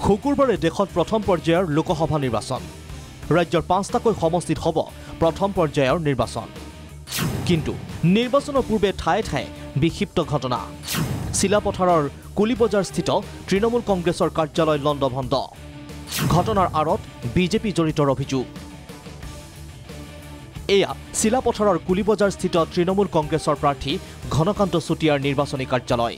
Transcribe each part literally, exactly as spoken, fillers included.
শুকুৰবাৰে দেশত প্ৰথম পৰ্যায়ৰ লোকসভা নিৰ্বাচন। ৰাজ্যৰ পাঁচটাকৈ সমষ্টিত হ'ব প্ৰথম পৰ্যায়ৰ নিৰ্বাচন। কিন্তু নিৰ্বাচনৰ পূৰ্বে ঠায়ে ঠায়ে বিক্ষিপ্ত ঘটনা। চিলাপথাৰৰ কুলিবজাৰস্থিত তৃণমূল কংগ্ৰেছৰ কাৰ্যালয় লণ্ডভণ্ড। ঘটনাৰ আঁৰত বিজেপি জড়িতৰ অভিযোগ। এয়া চিলাপথাৰৰ কুলিবজাৰস্থিত তৃণমূল কংগ্ৰেছৰ প্ৰাৰ্থী ঘনকান্ত চুতীয়াৰ নিৰ্বাচনী কাৰ্যালয়।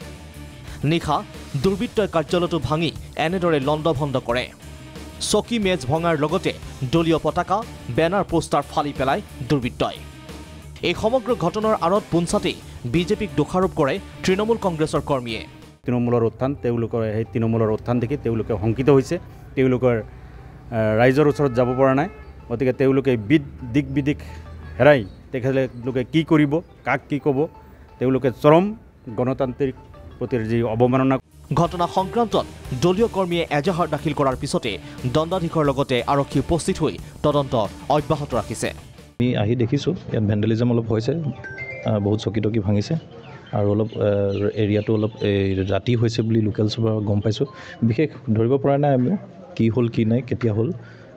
নিশা দুৰ্বৃত্তই কাৰ্যালয়টো ভাঙি এনেদৰে লণ্ডভণ্ড কৰে। চকী মেজ ভঙাৰ লগতে দলীয় পতাকা বেনাৰ পোষ্টাৰ ফালি পেলাই দুৰ্বৃত্তই। এই সমগ্ৰ ঘটনাৰ আঁৰত পুঞ্চাতেই বিজেপিক দোষাৰোপ কৰে তৃণমূল কংগ্ৰেছৰ কৰ্মীয়ে। তৃণমূলৰ উত্থান তেওঁলোকৰ সেই তৃণমূলৰ উত্থান দেখি তেওঁলোকে শংকিত হৈছে। তেওঁলোকৰ ৰাইজৰ ওচৰত যাব পৰা নাই। গতিকে তেওঁলোকে বিদ দিক বিদিক হেৰাই তেখেতলোকে কি কৰিব, কাক কি ক'ব, তেওঁলোকে চৰম গণতান্ত্ৰিক প্ৰতি যি অৱমাননা। ঘটনা সংক্ৰান্তত দলীয় কৰ্মীয়ে এজাহাৰ দাখিল কৰাৰ পিছতে দণ্ডাধীশৰ লগতে আৰক্ষী উপস্থিত হৈ তদন্ত অব্যাহত ৰাখিছে। আমি আহি দেখিছোঁ ইয়াত ভেণ্ডেলিজম অলপ হৈছে, বহুত চকী টকী ভাঙিছে আৰু অলপ এৰিয়াটো অলপ ৰাতি হৈছে বুলি লোকেল চবৰ গম পাইছোঁ। বিশেষ ধৰিব পৰা নাই আমি কি হ'ল কি নাই কেতিয়া হ'ল।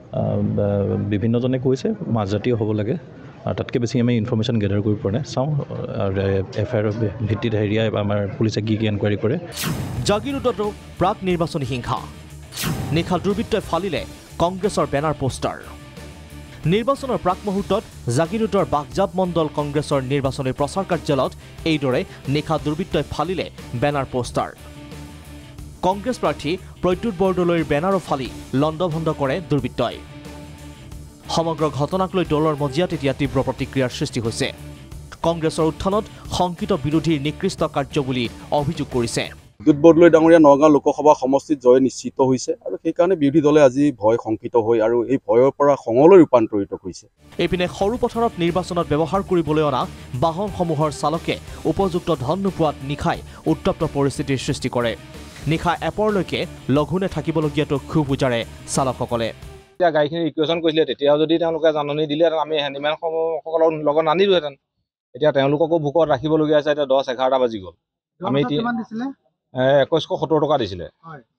বিভিন্নজনে কৈছে মাজৰাতিও হ'ব লাগে আৰু তাতকৈ বেছি আমি ইনফৰ্মেশ্যন গেডাৰ কৰিব পৰা নাই। চাওঁ এফ আই আৰৰ ভিত্তিত হেৰিয়া আমাৰ পুলিচে কি কি এনকুৱাৰী কৰে। জাগিৰোডতো প্ৰাক নিৰ্বাচনী হিংসা। নিশা দুৰ্বৃত্তই ফালিলে কংগ্ৰেছৰ বেনাৰ পোষ্টাৰ। নিৰ্বাচনৰ প্ৰাক মুহূৰ্তত জাগিৰোডৰ বাগজাপ মণ্ডল কংগ্ৰেছৰ নিৰ্বাচনী প্ৰচাৰ কাৰ্যালয়ত এইদৰে নিশা দুৰ্বৃত্তই ফালিলে বেনাৰ পোষ্টাৰ। কংগ্ৰেছ প্ৰাৰ্থী প্ৰদ্যুৎ বৰদলৈৰ বেনাৰো ফালি লণ্ডভণ্ড কৰে দুৰ্বৃত্তই। সমগ্ৰ ঘটনাক লৈ দলৰ মজিয়াত এতিয়া তীব্ৰ প্ৰতিক্ৰিয়াৰ সৃষ্টি হৈছে। কংগ্ৰেছৰ উত্থানত শংকিত বিৰোধীৰ নিকৃষ্ট কাৰ্য বুলি অভিযোগ কৰিছে। প্ৰদ্যুৎ বৰদলৈ ডাঙৰীয়া নগাঁও লোকসভা সমষ্টিত জয় নিশ্চিত হৈছে আৰু সেইকাৰণে বিৰোধী দলে আজি ভয় শংকিত হৈ আৰু এই ভয়ৰ পৰা খঙলৈ ৰূপান্তৰিত কৰিছে। এইপিনে সৰু পথাৰত নিৰ্বাচনত ব্যৱহাৰ কৰিবলৈ অনা বাহনসমূহৰ চালকে উপযুক্ত ধন নোপোৱাত নিশাই উত্তপ্ত পৰিস্থিতিৰ সৃষ্টি কৰে। নিশা এপৰলৈকে লঘোণে থাকিবলগীয়াটো ক্ষোভ উজাৰে চালকসকলে। যেতিয়া গাড়ীখিনি ৰিকুৱেশ্যন কৰিছিলে তেতিয়াও যদি তেওঁলোকে জাননী দিলেহেঁতেন আমি হেণ্ডিমেনসকলৰ লগত নানিলোহেঁতেন। এতিয়া তেওঁলোককো ভোকত ৰাখিবলগীয়া আছে। এতিয়া দহ এঘাৰটা বাজি গ'ল। আমি এতিয়া একৈছশ সত্তৰ টকা দিছিলে,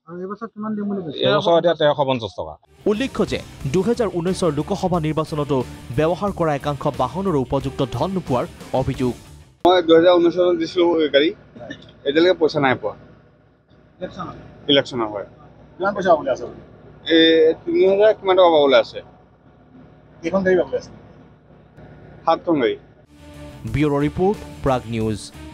এইবছৰ এতিয়া তেৰশ পঞ্চাছ টকা। উল্লেখ্য যে দুহেজাৰ ঊনৈছৰ লোকসভা নিৰ্বাচনতো ব্যৱহাৰ কৰা একাংশ বাহনৰো উপযুক্ত ধন নোপোৱাৰ অভিযোগ। মই দুহেজাৰ ঊনৈছত দিছিলোঁ গাড়ী, এতিয়ালৈকে পইচা নাই পোৱা। ইলেকশ্যনৰ হয় কিমান পইচা পাবলৈ আছে? এই তিনি হাজাৰ কিমান টকা পাবলৈ আছে। কেইখন গাড়ী পাবলৈ আছে? সাতখন গাড়ী। Bureau' report, Prag news.